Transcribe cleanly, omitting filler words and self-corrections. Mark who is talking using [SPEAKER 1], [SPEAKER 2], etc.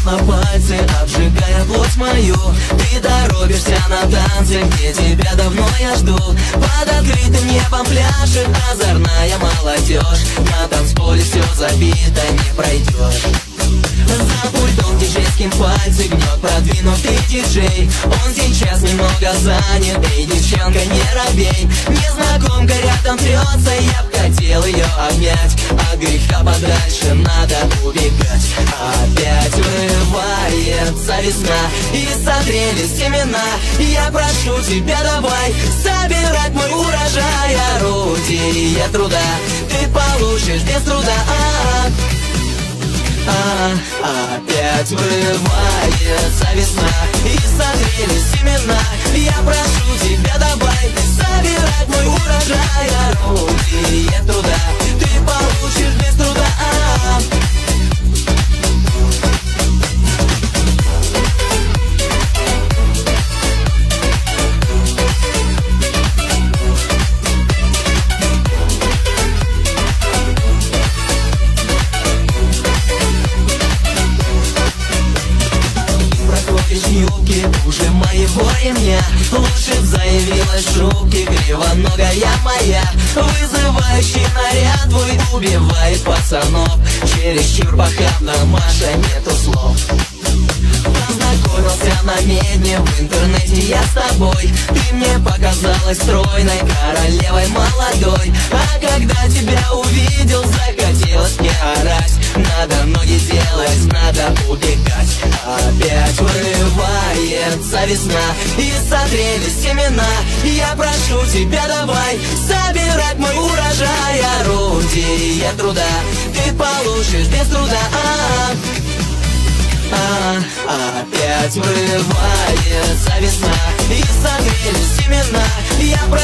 [SPEAKER 1] на пальцы, обжигая плоть мою. Ты торопишься на танцы, где тебя давно я жду. Под открытым небом пляшет озорная молодежь. На танцполе все забито, не пройдешь. За пультом диджейским пальцы гнет продвинутый диджей. Он сейчас немного занят, эй, девчонка, не робей. Незнакомка рядом трется, я б хотел ее обнять. От греха подальше надо убегать. Опять вырывается весна, и созрели семена. Я прошу тебя, давай собирать мой урожай. Орудие труда ты получишь без труда. Опять вырывается весна, и созрели семена. Я прошу тебя, давай собирать мой урожай. Орудие труда ты получишь без труда. Юбки уже моего ремня, лучше б заявилась в шубке кривоногая моя. Вызывающий наряд твой убивает пацанов. Чересчур похабно, Маша, нету слов. Познакомился на медне, в интернете я с тобой. Ты мне показалась стройной, королевой молодой. А когда тебя увидел, захотелось мне орать. Надо ноги делать, надо убегать. Опять вырывается весна, и созрели семена. Я прошу тебя, давай собирать мой урожай. Орудие труда ты получишь без труда. Опять вырывается весна, и созрели семена. Я